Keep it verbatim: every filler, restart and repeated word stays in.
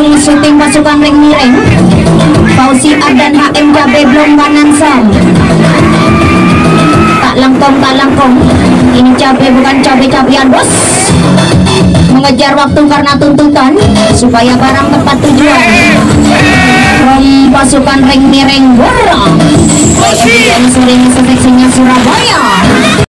Full syuting pasukan ring miring Fauzi dan H M Cabe belum kanan sam. Tak langkong tak langkong. Ini cabe bukan cabe-cabean bos. Mengejar waktu karena tuntutan supaya barang tepat tujuan. From pasukan ring miring Borong. Yang sering seseksinya Surabaya.